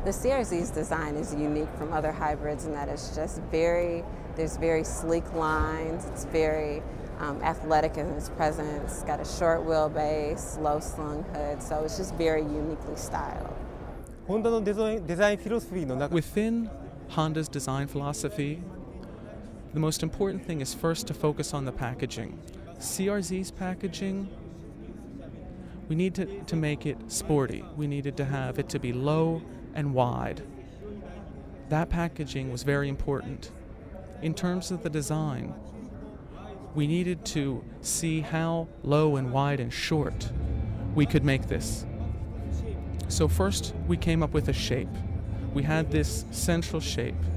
The CRZ's design is unique from other hybrids in that it's just there's very sleek lines, it's very athletic in its presence, it's got a short wheelbase, low slung hood, so it's just very uniquely styled. ホンダのデザインフィロソフィーの中 Within Honda's design philosophy, the most important thing is first to focus on the packaging. CRZ's packaging, we need to make it sporty. We needed to have it to be low and wide. That packaging was very important. In terms of the design, we needed to see how low and wide and short we could make this. So first we came up with a shape. We had this central shape.